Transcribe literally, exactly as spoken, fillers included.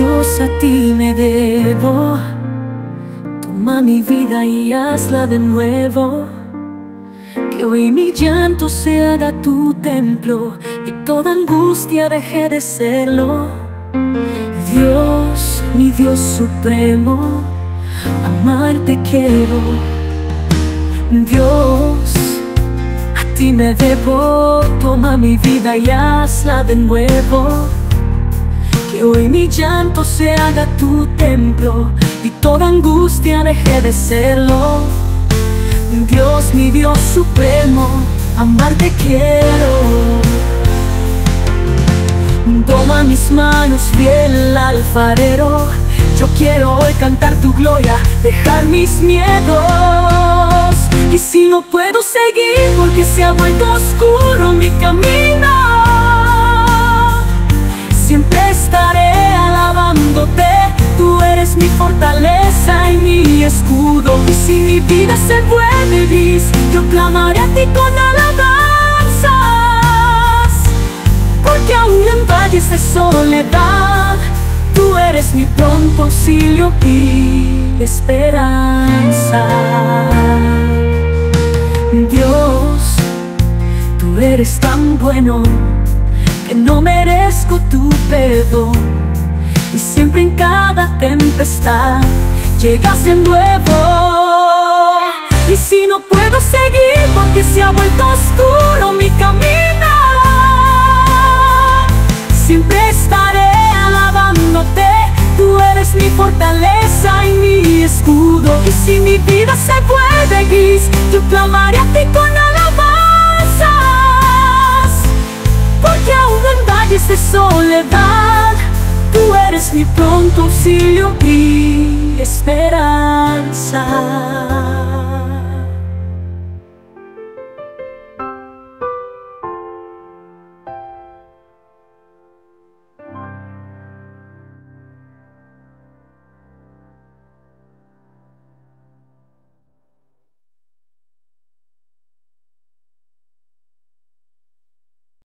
Dios, a ti me debo. Toma mi vida y hazla de nuevo. Que hoy mi llanto se haga tu templo y toda angustia deje de serlo. Dios, mi Dios supremo, amarte quiero. Dios, a ti me debo. Toma mi vida y hazla de nuevo. Que hoy mi llanto se haga tu templo y toda angustia deje de serlo. Dios, mi Dios supremo, amarte quiero. Toma mis manos, fiel alfarero. Yo quiero hoy cantar tu gloria, dejar mis miedos. Y si no puedo seguir porque se ha vuelto oscuro mi camino, siempre estaré alabándote. Tú eres mi fortaleza y mi escudo. Y si mi vida se vuelve gris, yo clamaré a ti con alabanzas. Porque aún en valles de soledad, tú eres mi pronto auxilio y esperanza. Dios, tú eres tan bueno que no merezco tu perdón. Y siempre en cada tempestad llegas de nuevo. Y si no puedo seguir porque se ha vuelto oscuro mi camino, siempre estaré alabándote. Tú eres mi fortaleza y mi escudo. Y si mi vida se vuelve gris, yo clamaré a ti con alabanzas. Porque aún en valles de soledad, tú eres mi pronto auxilio y esperanza.